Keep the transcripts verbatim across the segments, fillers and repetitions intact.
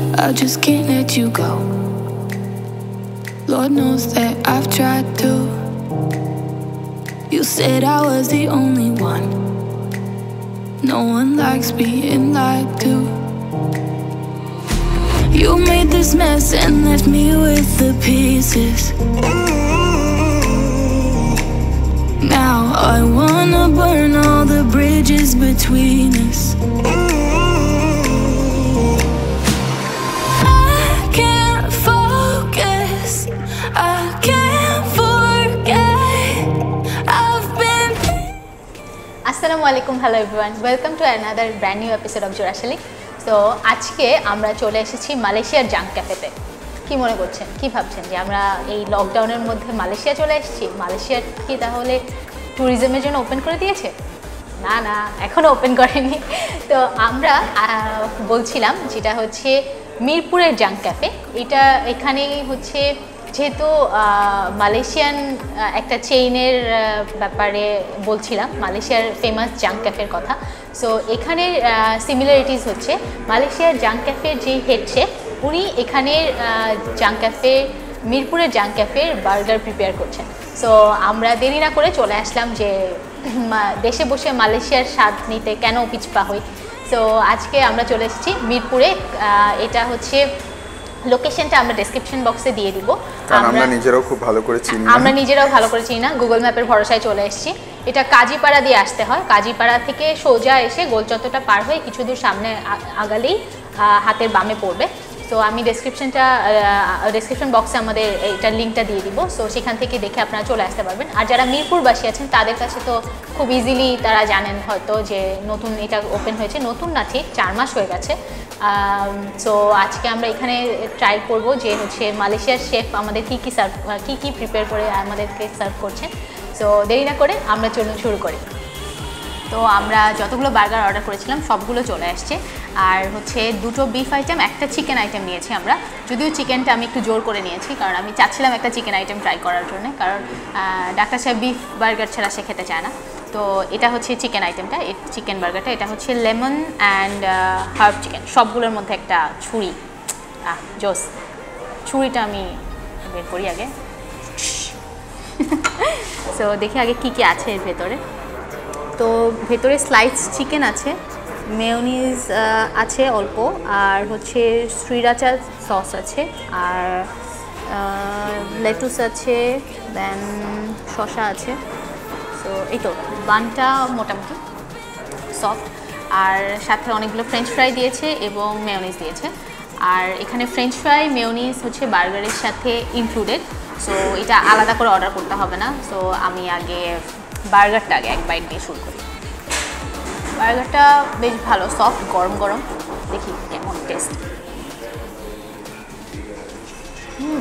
I just can't let you go. Lord knows that I've tried to. You said I was the only one. No one likes being lied to. You made this mess and left me with the pieces. Now I wanna burn all the bridges between us. I can't focus, I can't forget. I've been. Assalamu alaikum, hello everyone. Welcome to another brand new episode of Jorashali. So আজকে আমরা চলে এসেছি মালয়েশিয়ার junk ক্যাফেতে। কি মনে করছেন, কি ভাবছেন যে আমরা এই লকডাউনের মধ্যে মালয়েশিয়া চলে এসেছি? মালয়েশিয়া কি তাহলে ট্যুরিজমের জন্য ওপেন করে দিয়েছে? না না, এখনও ওপেন করেনি। তো আমরা বলছিলাম যেটা হচ্ছে মিরপুরের জাঙ্ক ক্যাফে। এটা এখানেই হচ্ছে যেহেতু মালয়েশিয়ান একটা চেইনের ব্যাপারে বলছিলাম, মালয়েশিয়ার ফেমাস জাঙ্ক ক্যাফের কথা। সো এখানের সিমিলারিটিস হচ্ছে মালয়েশিয়ার জাঙ্ক ক্যাফের যে হেড শেফ, উনি এখানের জাঙ্ক ক্যাফে মিরপুরের জাঙ্ক ক্যাফের বার্গার প্রিপেয়ার করছেন। সো আমরা দেরি না করে চলে আসলাম যে দেশে বসে মালয়েশিয়ার স্বাদ নিতে কেন পিছপা হই। সো আজকে আমরা চলে এসেছি মিরপুরে। এটা হচ্ছে লোকেশনটা আমরা ডেসক্রিপশন বক্সে দিয়ে দিব। আমরা নিজেরাও খুব ভালো করে চিনি না আমরা নিজেরাও ভালো করে চিনি না গুগল ম্যাপের ভরসায় চলে এসেছি। এটা কাজীপাড়া দিয়ে আসতে হয়। কাজীপাড়া থেকে সোজা এসে গোলচত্বরটা পার হয়ে কিছু দূর সামনে আগালেই হাতের বামে পড়বে। সো আমি ডেসক্রিপশনটা ডেসক্রিপশন বক্সে আমাদের এইটার লিঙ্কটা দিয়ে দিব। সো সেখান থেকে দেখে আপনারা চলে আসতে পারবেন। আর যারা মিরপুরবাসী আছেন তাদের কাছে তো খুব ইজিলি তারা জানেন হয়তো যে নতুন এটা ওপেন হয়েছে। নতুন না, ঠিক চার মাস হয়ে গেছে। সো আজকে আমরা এখানে ট্রাই করব যে হচ্ছে মালয়েশিয়ার শেফ আমাদের কী কী সার্ভ কী কী প্রিপেয়ার করে আমাদেরকে সার্ভ করছেন। সো দেরি না করে আমরা চলুন শুরু করি। তো আমরা যতগুলো বার্গার অর্ডার করেছিলাম সবগুলো চলে আসছে। আর হচ্ছে দুটো বিফ আইটেম, একটা চিকেন আইটেম নিয়েছি আমরা। যদিও চিকেনটা আমি একটু জোর করে নিয়েছি, কারণ আমি চাচ্ছিলাম একটা চিকেন আইটেম ট্রাই করার জন্য, কারণ ডাক্তার সাহেব বিফ বার্গার ছাড়া সে খেতে চায় না। তো এটা হচ্ছে চিকেন আইটেমটা, চিকেন বার্গারটা। এটা হচ্ছে লেমন অ্যান্ড হার্ব চিকেন। সবগুলোর মধ্যে একটা ছুরি, আহ জোস। ছুরিটা আমি বের করি আগে। সো দেখি আগে কি কি আছে এর ভেতরে। তো ভেতরে স্লাইস চিকেন আছে, মেয়োনিজ আছে অল্প, আর হচ্ছে শ্রীরাচা সস আছে, আর লেটুস আছে, দেন শসা আছে। তো এই তো বানটা মোটামুটি সফট। আর সাথে অনেকগুলো ফ্রেঞ্চ ফ্রাই দিয়েছে এবং মেয়োনিজ দিয়েছে। আর এখানে ফ্রেঞ্চ ফ্রাই মেয়োনিজ হচ্ছে বার্গারের সাথে ইনক্লুডেড। সো এটা আলাদা করে অর্ডার করতে হবে না। সো আমি আগে বার্গারটা আগে এক বাইট দিয়ে শুরু করি। বার্গারটা বেশ ভালো, সফট, গরম গরম। দেখি কেমন টেস্ট। হুম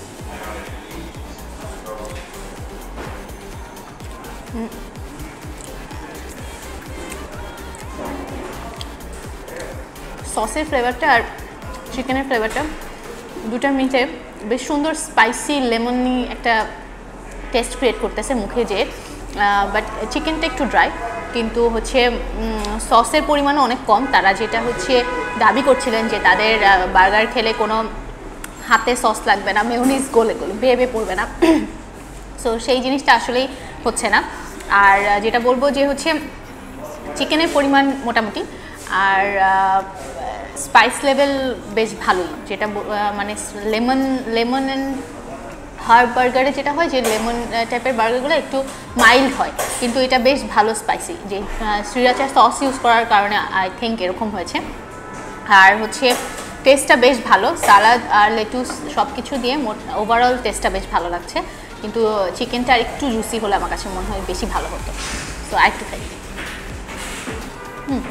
সসের ফ্লেভারটা আর চিকেনের ফ্লেভারটা দুটা মিটে বেশ সুন্দর স্পাইসি লেমনি একটা টেস্ট ক্রিয়েট করতেছে মুখে যে। বাট চিকেনটা একটু ড্রাই, কিন্তু হচ্ছে সসের পরিমাণও অনেক কম। তারা যেটা হচ্ছে দাবি করছিলেন যে তাদের বার্গার খেলে কোনো হাতে সস লাগবে না, মেয়োনিজ গলে গলে বেয়ে পড়বে না। সো সেই জিনিসটা আসলেই হচ্ছে না। আর যেটা বলবো যে হচ্ছে চিকেনের পরিমাণ মোটামুটি, আর স্পাইস লেভেল বেশ ভালোই। যেটা মানে লেমন লেমন অ্যান্ড হার্ব বার্গারে যেটা হয় যে লেমন টাইপের বার্গারগুলো একটু মাইল্ড হয়, কিন্তু এটা বেশ ভালো স্পাইসি। যে শ্রীরাচার সস ইউজ করার কারণে আই থিঙ্ক এরকম হয়েছে। আর হচ্ছে টেস্টটা বেশ ভালো, সালাদ আর লেটুস সব কিছু দিয়ে ওভারঅল টেস্টটা বেশ ভালো লাগছে। কিন্তু চিকেনটা আর একটু জুসি হলে আমার কাছে মনে হয় বেশি ভালো হতো। সো আর একটু খাই। হুম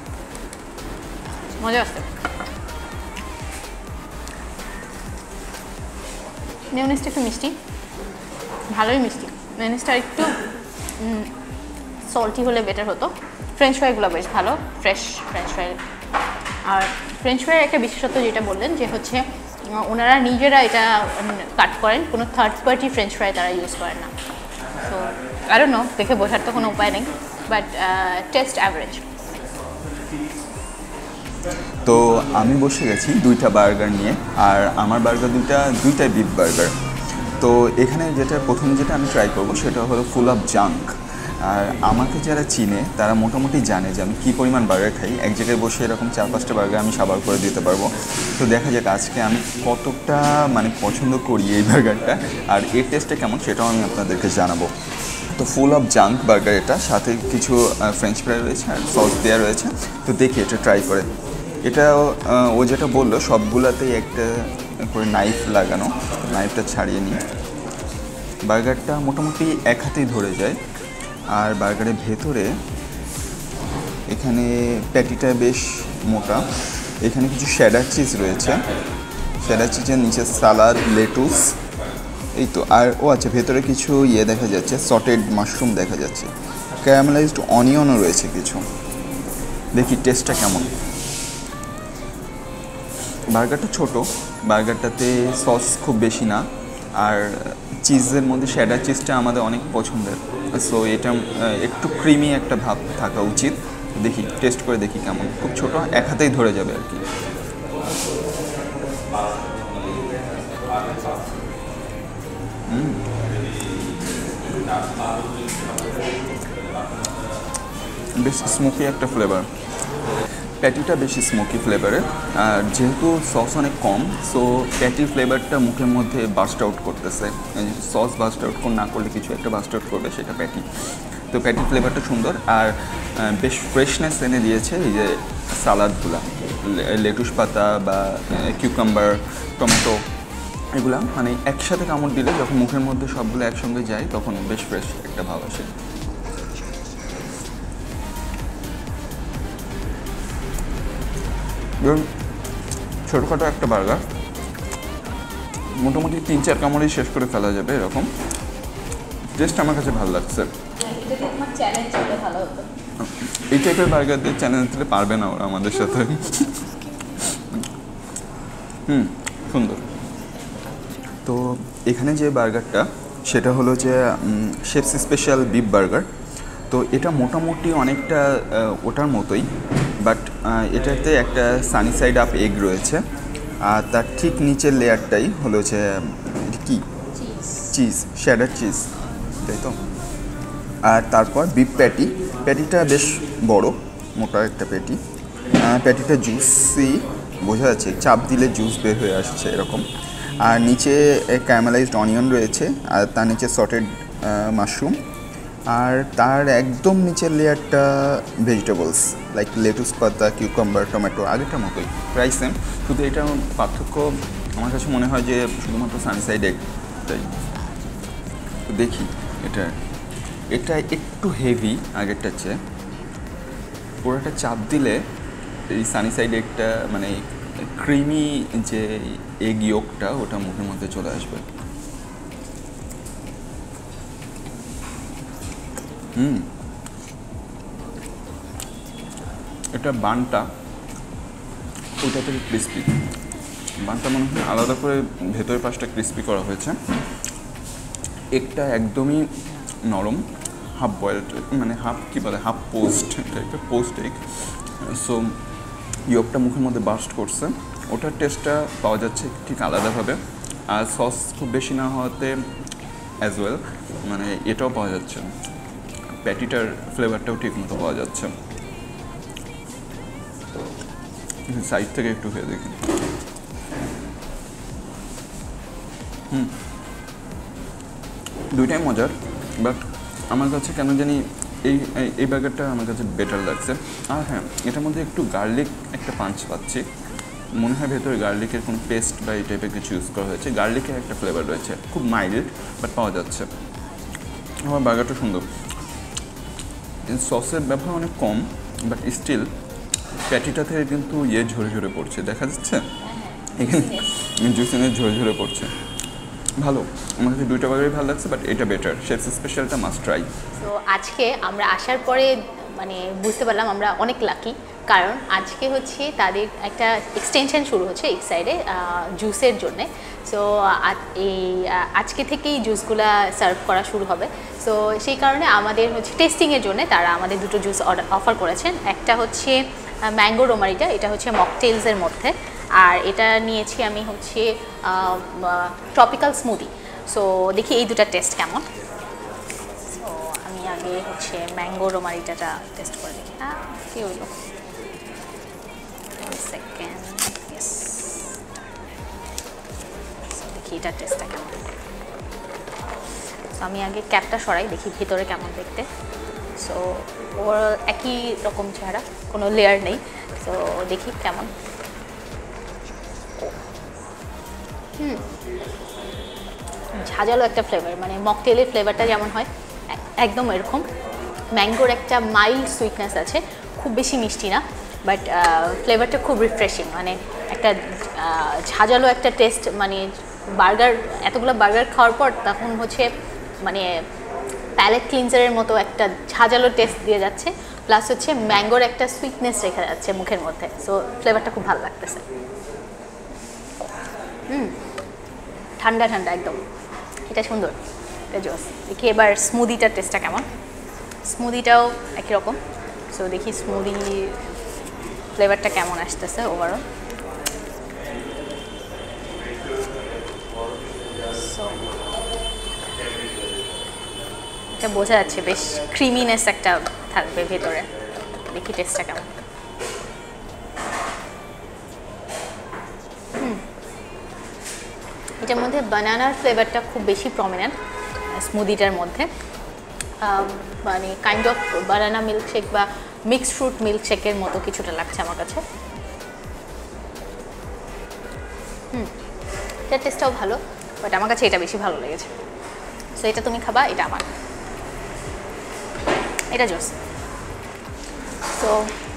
মজা আসছে। মেয়োনিজটা একটু মিষ্টি, ভালোই মিষ্টি। মেয়োনিজটা একটু সল্টি হলে বেটার হতো। ফ্রেঞ্চ ফ্রাইগুলো বেশ ভালো, ফ্রেশ ফ্রেঞ্চ ফ্রাই। আর ফ্রেঞ্চ ফ্রাইয়ের একটা বিশেষত্ব যেটা বললেন যে হচ্ছে ওনারা নিজেরা এটা কাট করেন, কোনো থার্ড পার্টি ফ্রেঞ্চ ফ্রাই তারা ইউজ করেন না। সো আই ডোন্ট নো, দেখে বোঝার তো কোনো উপায় নেই, বাট টেস্ট অ্যাভারেজ। তো আমি বসে গেছি দুইটা বার্গার নিয়ে, আর আমার বার্গার দুইটা দুইটাই বিফ বার্গার। তো এখানে যেটা প্রথম যেটা আমি ট্রাই করব সেটা হলো ফুল অফ জাঙ্ক। আর আমাকে যারা চিনে তারা মোটামুটি জানে যে আমি কী পরিমাণ বার্গার খাই। এক জায়গায় বসে এরকম চার পাঁচটা বার্গার আমি সাবার করে দিতে পারবো। তো দেখা যাক আজকে আমি কতটা মানে পছন্দ করি এই বার্গারটা, আর এর টেস্টটা কেমন সেটাও আমি আপনাদেরকে জানাবো। তো ফুল অফ জাঙ্ক বার্গার এটা, সাথে কিছু ফ্রেঞ্চ ফ্রাই রয়েছে আর সস দেওয়া রয়েছে। তো দেখি এটা ট্রাই করে। এটা ও যেটা বললো সবগুলাতেই একটা করে নাইফ লাগানো, নাইফটা ছাড়িয়ে নিই। বার্গারটা মোটামুটি এক হাতেই ধরে যায়। আর বার্গারের ভেতরে এখানে প্যাটিটা বেশ মোটা, এখানে কিছু শ্যাডার চিজ রয়েছে, শ্যাডার চিজের নিচে সালাদ, লেটুস, এই তো। আর ও আচ্ছা, ভেতরে কিছু ইয়ে দেখা যাচ্ছে, সটেড মাশরুম দেখা যাচ্ছে, ক্যারামেলাইজড অনিয়নও রয়েছে কিছু। দেখি টেস্টটা কেমন। বার্গারটা ছোট, বার্গারটাতে সস খুব বেশি না, আর চিজের মধ্যে শ্যাডার চিজটা আমাদের অনেক পছন্দের। সো এটা একটু ক্রিমি একটা ভাব থাকা উচিত। দেখি টেস্ট করে দেখি কেমন। খুব ছোট, এক হাতেই ধরে যাবে আর কি। বেশ স্মোকি একটা ফ্লেভার, প্যাটিটা বেশি স্মোকি ফ্লেভারের। আর যেহেতু সস অনেক কম, সো প্যাটির ফ্লেভারটা মুখের মধ্যে বাস্ট আউট করতেছে। সস বাস্ট আউট না করলে কিছু একটা বাস্ট আউট করবে, সেটা প্যাটি। তো প্যাটির ফ্লেভারটা সুন্দর, আর বেশ ফ্রেশনেস এনে দিয়েছে এই যে সালাদগুলা, লেটুস পাতা বা কিউকাম্বার, টমেটো, এগুলা মানে একসাথে কামড় দিলে যখন মুখের মধ্যে সবগুলো একসঙ্গে যায় তখন বেশ ফ্রেশ একটা ভাব আসে। ছোটোখাটো একটা বার্গার, মোটামুটি তিন চার কামড়েই শেষ করে ফেলা যাবে এরকম। টেস্ট আমার কাছে ভালো লাগছে। এই টাইপের বার্গার দিয়ে চ্যালেঞ্জ দিলে পারবে না ওরা আমাদের সাথে। হুম, সুন্দর। তো এখানে যে বার্গারটা সেটা হলো যে শেফস স্পেশাল বিফ বার্গার। তো এটা মোটামুটি অনেকটা ওটার মতোই, বাট এটাতে একটা সানি সাইড আপ এগ রয়েছে, আর তার ঠিক নিচের লেয়ারটাই হলো যে কি চিজ, শ্যাডার চিজ, তাই তো। আর তারপর বিফ প্যাটি, প্যাটিটা বেশ বড় মোটা একটা প্যাটি, প্যাটিটা জুসি বোঝা যাচ্ছে, চাপ দিলে জুস বের হয়ে আসছে এরকম। আর নিচে ক্যারামেলাইজড অনিয়ন রয়েছে, আর তার নিচে সটেড মাশরুম, আর তার একদম নিচের লেয়ারটা ভেজিটেবলস লাইক লেটুস পাতা, কিউকাম্বার, টমেটো, আগেরটার মতোই প্রায় সেম। শুধু এটার পার্থক্য আমার কাছে মনে হয় যে শুধুমাত্র সানিসাইড এগটাই। তো দেখি এটা এটা একটু হেভি আগেরটার চেয়ে। পুরোটা চাপ দিলে এই সানিসাইড এগটা মানে ক্রিমি যে এগ ইয়োকটা ওটা মুখের মধ্যে চলে আসবে। হুম, এটা বানটা ওইটা থেকে ক্রিস্পি, বানটা মনে হয় আলাদা করে ভেতরের পাশটা ক্রিস্পি করা হয়েছে। এগটা একদমই নরম, হাফ বয়েলড, মানে হাফ কী বলে হাফ পোস্ট টাইপের, পোস্ট এগ। সো ইয়োকটা মুখের মধ্যে বাস্ট করছে, ওটার টেস্টটা পাওয়া যাচ্ছে ঠিক আলাদাভাবে। আর সস খুব বেশি না হওয়াতে অ্যাজ ওয়েল মানে এটাও পাওয়া যাচ্ছে, প্যাটিটার ফ্লেভারটাও ঠিক মতো পাওয়া যাচ্ছে। সাইড থেকে একটু খেয়ে দেখি। হুম, দুইটাই মজার, বাট আমার কাছে কেন জানি এই এই বার্গারটা আমার কাছে বেটার লাগছে। আর হ্যাঁ, এটার মধ্যে একটু গার্লিক একটা পাঞ্চ পাচ্ছি, মনে হয় ভেতরে গার্লিকের কোনো পেস্ট বা এই টাইপের কিছু ইউজ করা হয়েছে। গার্লিকের একটা ফ্লেভার রয়েছে, খুব মাইল্ড বাট পাওয়া যাচ্ছে। আমার বার্গারটা সুন্দর, সসের ব্যবহার অনেক কম, বাট স্টিল প্যাটিটা থেকে কিন্তু ইয়ে ঝরে ঝরে পড়ছে, দেখা যাচ্ছে এখানে জুসিনের ঝরে ঝরে পড়ছে। ভালো, আমার কাছে দুইটা বার্গারই ভালো লাগছে, বাট এটা বেটার। শেফস স্পেশালটা মাস্ট ট্রাই। তো আজকে আমরা আসার পরে মানে বুঝতে পারলাম আমরা অনেক লাকি, কারণ আজকে হচ্ছে তাদের একটা এক্সটেনশন শুরু হচ্ছে এই সাইডে জুসের জন্যে। সো এই আজকে থেকেই জুসগুলা সার্ভ করা শুরু হবে। সো সেই কারণে আমাদের হচ্ছে টেস্টিংয়ের জন্য তারা আমাদের দুটো জুস অর্ডার অফার করেছেন। একটা হচ্ছে ম্যাঙ্গো রোমারিটা, এটা হচ্ছে মকটেলসের মধ্যে। আর এটা নিয়েছি আমি হচ্ছে ট্রপিক্যাল স্মুদি। সো দেখি এই দুটা টেস্ট কেমন। সো আমি আগে হচ্ছে ম্যাঙ্গো রোমারিটাটা টেস্ট করে দেখি। হ্যাঁ কী হইল, সেকেন্ড, ইয়েস, দেখি এটার টেস্টটা কেমন। সো আমি আগে ক্যাপটা সরাই, দেখি ভিতরে কেমন দেখতে। সো ওর একই রকম চেহারা, কোনো লেয়ার নেই। সো দেখি কেমন। হুম, ঝাঁঝালো একটা ফ্লেভার, মানে মকটেলের ফ্লেভারটা যেমন হয় একদম এরকম। ম্যাঙ্গোর একটা মাইল্ড সুইটনেস আছে, খুব বেশি মিষ্টি না, বাট ফ্লেভারটা খুব রিফ্রেশিং, মানে একটা ঝাঁঝালো একটা টেস্ট। মানে বার্গার, এতগুলো বার্গার খাওয়ার পর তখন হচ্ছে মানে প্যালেট ক্লিনজারের মতো একটা ঝাঁঝালো টেস্ট দিয়ে যাচ্ছে, প্লাস হচ্ছে ম্যাঙ্গোর একটা সুইটনেস রেখে যাচ্ছে মুখের মধ্যে। সো ফ্লেভারটা খুব ভালো লাগতেছে। হুম, ঠান্ডা ঠান্ডা একদম, এটা সুন্দর, এটা জোস। দেখি এবার স্মুদিটার টেস্টটা কেমন। স্মুদিটাও একই রকম। সো দেখি স্মুদি ফ্লেভারটা কেমন আসতেছে ওভারঅল। সো এটা বোঝা যাচ্ছে বেশ ক্রিমিনেস একটা থাকবে ভেতরে। দেখি টেস্টটা কেমন। হুম, এটার মধ্যে বানানার ফ্লেভারটা খুব বেশি প্রমিনেন্ট স্মুদিটার মধ্যে। মানে কাইন্ড অফ বানানা মিল্কশেক বা মিক্সড ফ্রুট মিল্কশেকের মতো কিছুটা লাগছে আমার কাছে। হুম, এটার টেস্টটাও ভালো, বাট আমার কাছে এটা বেশি ভালো লেগেছে। সো এটা তুমি খাবা, এটা আমার, এটা জোস। সো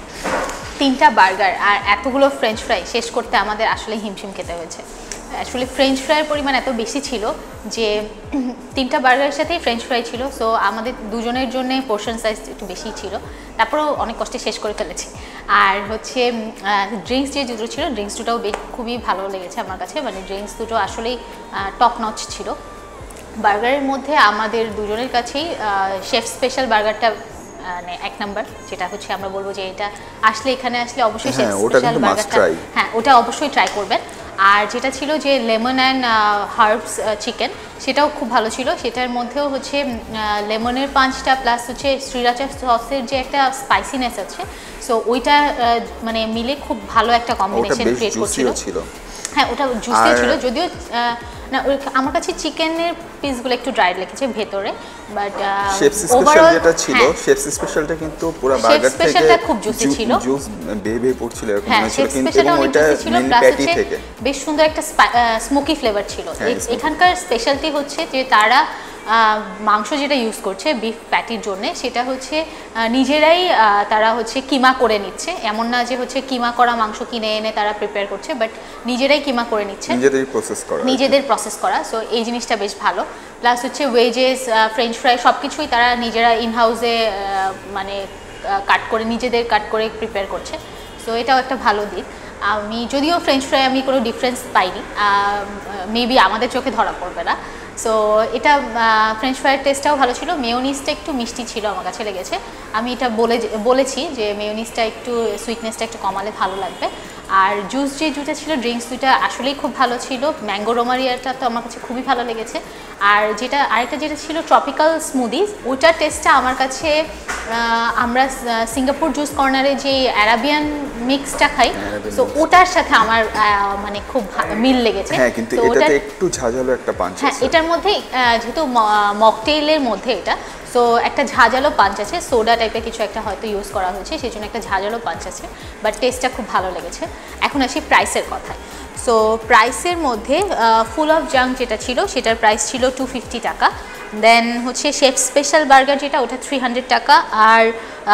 তিনটা বার্গার আর এতগুলো ফ্রেঞ্চ ফ্রাই শেষ করতে আমাদের আসলে হিমশিম খেতে হয়েছে। অ্যাকচুয়ালি ফ্রেঞ্চ ফ্রাইয়ের পরিমাণ এত বেশি ছিল যে তিনটা বার্গারের সাথেই ফ্রেঞ্চ ফ্রাই ছিল। সো আমাদের দুজনের জন্য পোর্শন সাইজ একটু বেশি ছিল, তারপরেও অনেক কষ্টে শেষ করে ফেলেছি। আর হচ্ছে ড্রিঙ্কস যে দুটো ছিল, ড্রিঙ্কস দুটোও খুবই ভালো লেগেছে আমার কাছে। মানে ড্রিঙ্কস দুটো আসলেই টপ নচ ছিল। বার্গারের মধ্যে আমাদের দুজনের কাছেই শেফ স্পেশাল বার্গারটা মানে এক নাম্বার, যেটা হচ্ছে আমরা বলবো যে এটা আসলে এখানে আসলে অবশ্যই শেফ স্পেশাল বার্গারটা, হ্যাঁ ওটা অবশ্যই ট্রাই করবেন। আর যেটা ছিল যে লেমন অ্যান্ড হার্বস চিকেন, সেটাও খুব ভালো ছিল। সেটার মধ্যেও হচ্ছে লেমনের পাঞ্চটা প্লাস হচ্ছে শ্রীরাচা সসের যে একটা স্পাইসিনেস আছে, সো ওইটা মানে মিলে খুব ভালো একটা কম্বিনেশন ক্রিয়েট করছিল। হ্যাঁ ওটা জুসি ছিল, যদিও না আমার কাছে চিকেনের পিসগুলো একটু ড্রাই লেগেছে ভেতরে, বাট শেফ স্পেশাল যেটা ছিল, শেফ স্পেশালটা কিন্তু পুরো বার্গার থেকে খুব জুসি ছিল, জুস বেয়ে বেয়ে পড়ছিল এরকম ছিল, কিন্তু এবং ওইটা মেইন প্যাটি থেকে বেশ সুন্দর একটা স্মোকি ফ্লেভার ছিল। এখানকার স্পেশালিটি হচ্ছে যে তারা মাংস যেটা ইউজ করছে বিফ প্যাটির জন্য, সেটা হচ্ছে নিজেরাই তারা হচ্ছে কিমা করে নিচ্ছে। এমন না যে হচ্ছে কিমা করা মাংস কিনে এনে তারা প্রিপেয়ার করছে, বাট নিজেরাই কিমা করে নিচ্ছে, নিজেদের প্রসেস করা নিজেদের প্রসেস করা সো এই জিনিসটা বেশ ভালো। প্লাস হচ্ছে ওয়েজেস, ফ্রেঞ্চ ফ্রাই সব কিছুই তারা নিজেরা ইন হাউসে মানে কাট করে নিজেদের কাট করে প্রিপেয়ার করছে। সো এটাও একটা ভালো দিক। আমি যদিও ফ্রেঞ্চ ফ্রাই আমি কোনো ডিফারেন্স পাইনি, মেবি আমাদের চোখে ধরা পড়বে না। সো এটা ফ্রেঞ্চ ফ্রাইয়ের টেস্টটাও ভালো ছিল। মেয়োনিজটা একটু মিষ্টি ছিল আমার কাছে লেগেছে। আমি এটা বলে বলেছি যে মেয়োনিজটা একটু সুইটনেসটা একটু কমালে ভালো লাগবে। আর জুস যে দুটা ছিল, ড্রিঙ্কস দুটা আসলেই খুব ভালো ছিল। ম্যাঙ্গো রোমারিয়াটা তো আমার কাছে খুবই ভালো লেগেছে। আর যেটা আরেকটা যেটা ছিল ট্রপিক্যাল স্মুদিজ, ওটার টেস্টটা আমার কাছে আমরা সিঙ্গাপুর জুস কর্নারে যে অ্যারাবিয়ান মিক্সটা খাই, তো ওটার সাথে আমার মানে খুব মিল লেগেছে। হ্যাঁ, কিন্তু এটাতে একটু ঝাঁঝালো একটা পাঞ্চ আছে। হ্যাঁ, এটার মধ্যে যেহেতু মকটেইলের মধ্যে এটা, সো একটা ঝাঁঝালো পাঞ্চ আছে, সোডা টাইপের কিছু একটা হয়তো ইউজ করা হয়েছে, সেই জন্য একটা ঝাঁঝালো পাঞ্চ আছে, বাট টেস্টটা খুব ভালো লেগেছে। এখন আসি প্রাইসের কথায়। সো প্রাইসের মধ্যে ফুল অফ জাঙ্ক যেটা ছিল সেটার প্রাইস ছিল টু ফিফটি টাকা। দেন হচ্ছে শেফ স্পেশাল বার্গার যেটা, ওটা থ্রি হান্ড্রেড টাকা। আর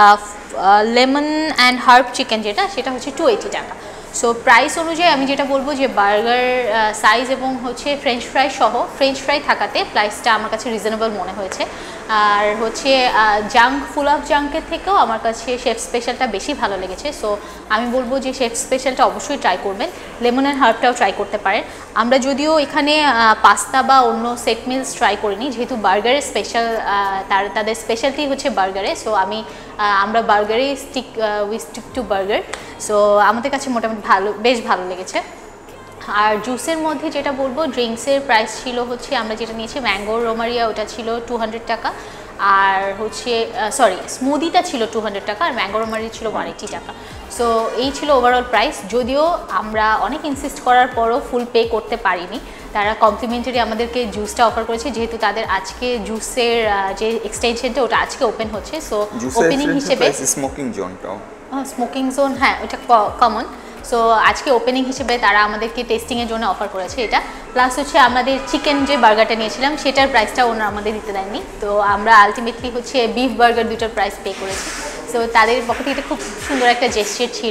লেমন অ্যান্ড হার্ব চিকেন যেটা, সেটা হচ্ছে টু এইটি টাকা। সো প্রাইস অনুযায়ী আমি যেটা বলবো যে বার্গার সাইজ এবং হচ্ছে ফ্রেঞ্চ ফ্রাই সহ, ফ্রেঞ্চ ফ্রাই থাকাতে প্রাইসটা আমার কাছে রিজনেবল মনে হয়েছে। আর হচ্ছে জাঙ্ক ফুল অফ জাঙ্কের থেকেও আমার কাছে শেফ স্পেশালটা বেশি ভালো লেগেছে। সো আমি বলবো যে শেফ স্পেশালটা অবশ্যই ট্রাই করবেন, লেমন অ্যান্ড হার্বটাও ট্রাই করতে পারেন। আমরা যদিও এখানে পাস্তা বা অন্য সেট মিলস ট্রাই করিনি, যেহেতু বার্গারের স্পেশাল তার তাদের স্পেশালিটি হচ্ছে বার্গারে। সো আমি আমরা বার্গারেই stick we stick to burger. So আমাদের কাছে মোটামুটি ভালো, বেশ ভালো লেগেছে। আর জুসের মধ্যে যেটা বলবো, ড্রিঙ্কসের প্রাইস ছিল হচ্ছে আমরা যেটা নিয়েছি ম্যাঙ্গো রোমারিয়া, ওটা ছিল টু হান্ড্রেড টাকা। আর হচ্ছে সরি স্মুদিটা ছিল টু হান্ড্রেড টাকা, আর ম্যাঙ্গো রোমারিয়া ছিল ওয়ান এইটি টাকা। সো এই ছিল ওভারঅল প্রাইস। যদিও আমরা অনেক ইনসিস্ট করার পরও ফুল পে করতে পারিনি, তারা কমপ্লিমেন্টারি আমাদেরকে জুসটা অফার করেছে, যেহেতু তাদের আজকে জুসের যে এক্সটেনশনটা ওটা আজকে ওপেন হচ্ছে। সো ওপেনিং হিসেবে স্মোকিং জোনটাও স্মোকিং জোন, হ্যাঁ ওটা কমন। সো আজকে ওপেনিং হিসেবে তারা আমাদেরকে টেস্টিংয়ের জন্য অফার করেছে এটা। প্লাস হচ্ছে আমাদের চিকেন যে বার্গারটা নিয়েছিলাম সেটার প্রাইসটা ওনারা আমাদের দিতে দেননি। তো আমরা আলটিমেটলি হচ্ছে বিফ বার্গার দুটোর প্রাইস পে করেছি। সো তাদের পক্ষে এটা খুব সুন্দর একটা জেস্চার ছিল।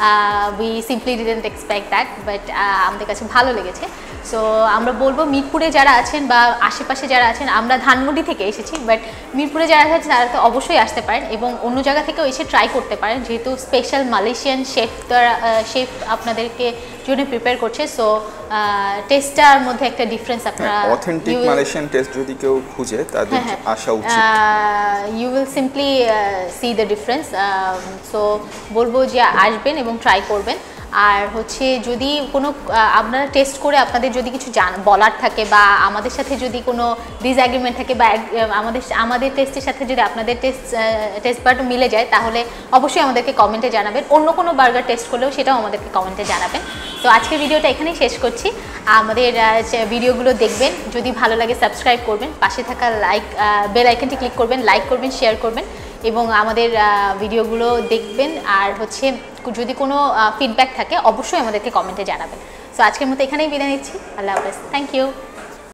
We simply didn't expect that, but আমাদের কাছে ভালো লেগেছে। সো আমরা বলবো মিরপুরে যারা আছেন বা আশেপাশে যারা আছেন, আমরা ধানমন্ডি থেকে এসেছি, বাট মিরপুরে যারা আছেন তারা তো অবশ্যই আসতে পারেন এবং অন্য জায়গা থেকেও এসে ট্রাই করতে পারেন, যেহেতু স্পেশাল মালয়েশিয়ান শেফ দ্বারা শেফ আপনাদেরকে জন্য প্রিপেয়ার করছে। সো টেস্টটার মধ্যে একটা ডিফারেন্স আপনারা অথেন্টিক মালয়েশিয়ান টেস্ট যদি কেউ খুঁজে তাদের আসা উচিত, you will simply see the difference. So বলবো যে আসবেন এবং ট্রাই করবেন। আর হচ্ছে যদি কোনো আপনারা টেস্ট করে আপনাদের যদি কিছু জান বলার থাকে বা আমাদের সাথে যদি কোনো ডিসএগ্রিমেন্ট থাকে বা আমাদের আমাদের টেস্টের সাথে যদি আপনাদের টেস্ট টেস্ট বাট মিলে যায়, তাহলে অবশ্যই আমাদেরকে কমেন্টে জানাবেন। অন্য কোনো বার্গার টেস্ট করলেও সেটাও আমাদেরকে কমেন্টে জানাবেন। তো আজকের ভিডিওটা এখানেই শেষ করছি। আমাদের ভিডিওগুলো দেখবেন, যদি ভালো লাগে সাবস্ক্রাইব করবেন, পাশে থাকা লাইক বেল আইকনটি ক্লিক করবেন, লাইক করবেন, শেয়ার করবেন এবং আমাদের ভিডিওগুলো দেখবেন। আর হচ্ছে যদি কোনো ফিডব্যাক থাকে অবশ্যই আমাদেরকে কমেন্টে জানাবেন। সো আজকের মতো এখানেই বিদায় নিচ্ছি। আল্লাহ হাফেজ, থ্যাংক ইউ।